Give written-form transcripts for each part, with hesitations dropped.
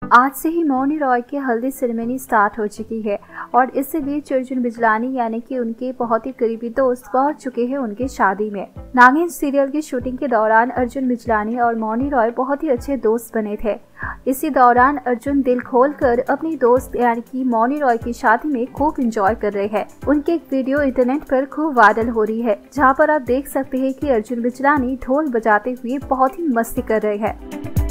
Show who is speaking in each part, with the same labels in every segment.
Speaker 1: आज से ही मौनी रॉय की हल्दी सेरेमनी स्टार्ट हो चुकी है और इससे बीच अर्जुन बिजलानी यानी कि उनके बहुत ही करीबी दोस्त पहुंच चुके हैं उनकी शादी में। नागिन सीरियल की शूटिंग के दौरान अर्जुन बिजलानी और मौनी रॉय बहुत ही अच्छे दोस्त बने थे। इसी दौरान अर्जुन दिल खोलकर अपनी दोस्त यानी कि मौनी रॉय की शादी में खूब एंजॉय कर रहे हैं। उनकी एक वीडियो इंटरनेट पर खूब वायरल हो रही है, जहां पर आप देख सकते हैं कि अर्जुन बिजलानी ढोल बजाते हुए बहुत ही मस्ती कर रहे हैं।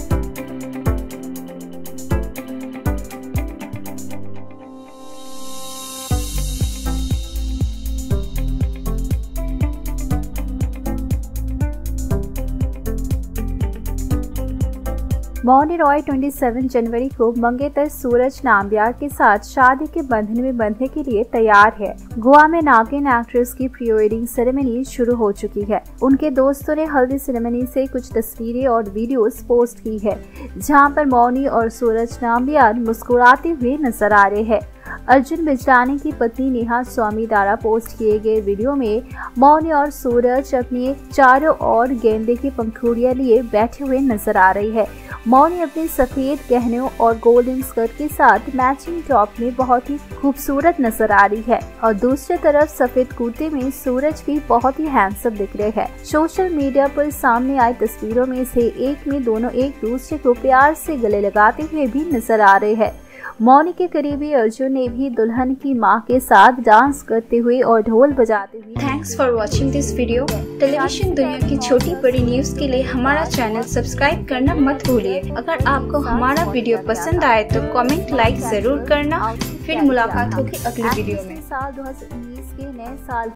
Speaker 1: मौनी रॉय 27 जनवरी को मंगेतर सूरज नाम्बियार के साथ शादी के बंधन में बंधने के लिए तैयार है। गोवा में नागिन एक्ट्रेस की प्री वेडिंग सेरेमनी शुरू हो चुकी है। उनके दोस्तों ने हल्दी सेरेमनी से कुछ तस्वीरें और वीडियोस पोस्ट की है, जहां पर मौनी और सूरज नाम्बियार मुस्कुराते हुए नजर आ रहे हैं। अर्जुन बिजलानी की पत्नी नेहा स्वामी द्वारा पोस्ट किए गए वीडियो में मौनी और सूरज अपने चारों ओर गेंदे की पंखुड़ियां लिए बैठे हुए नजर आ रही है। मौनी अपने सफेद गहनों और गोल्डन स्कर्ट के साथ मैचिंग टॉप में बहुत ही खूबसूरत नजर आ रही है और दूसरी तरफ सफेद कुर्ते में सूरज भी बहुत ही हैंडसम दिख रहे हैं। सोशल मीडिया पर सामने आई तस्वीरों में से एक में दोनों एक दूसरे को प्यार से गले लगाते हुए भी नजर आ रहे हैं। मौनी के करीबी अर्जुन ने भी दुल्हन की मां के साथ डांस करते हुए और ढोल बजाते हुए।
Speaker 2: Thanks for watching this video. Television दुनिया की छोटी बड़ी न्यूज के लिए हमारा चैनल सब्सक्राइब करना मत भूलिए। अगर आपको हमारा वीडियो पसंद आए तो कमेंट लाइक जरूर करना। फिर मुलाकात होगी अगली वीडियो में।
Speaker 1: साल 2019 के नए साल